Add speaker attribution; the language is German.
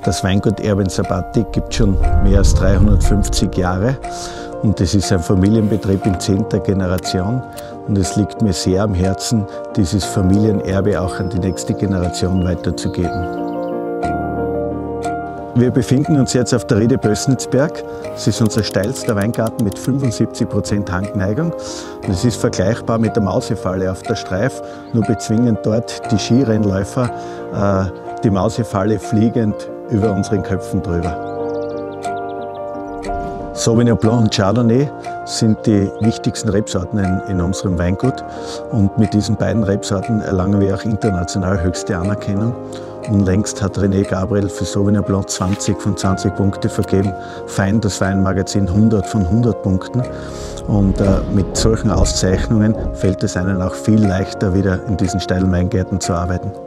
Speaker 1: Das Weingut Erwin Sabatti gibt es schon mehr als 350 Jahre und es ist ein Familienbetrieb in 10. Generation und es liegt mir sehr am Herzen, dieses Familienerbe auch an die nächste Generation weiterzugeben. Wir befinden uns jetzt auf der Riede Bößnitzberg. Es ist unser steilster Weingarten mit 75% Hangneigung. Und es ist vergleichbar mit der Mausefalle auf der Streif, nur bezwingen dort die Skirennläufer die Mausefalle fliegend über unseren Köpfen drüber. Sauvignon Blanc und Chardonnay sind die wichtigsten Rebsorten in unserem Weingut. Und mit diesen beiden Rebsorten erlangen wir auch international höchste Anerkennung. Und längst hat René Gabriel für Sauvignon Blanc 20 von 20 Punkte vergeben, Fein, das Weinmagazin 100 von 100 Punkten. Und mit solchen Auszeichnungen fällt es einem auch viel leichter, wieder in diesen steilen Weingärten zu arbeiten.